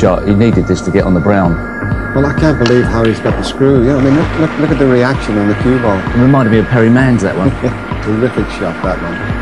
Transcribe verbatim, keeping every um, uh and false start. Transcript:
shot. He needed this to get on the brown. Well, I can't believe how he's got the screw. Yeah, I mean, look, look, look at the reaction on the cue ball. It reminded me of Perry Mann's, that one. Terrific shot, that one.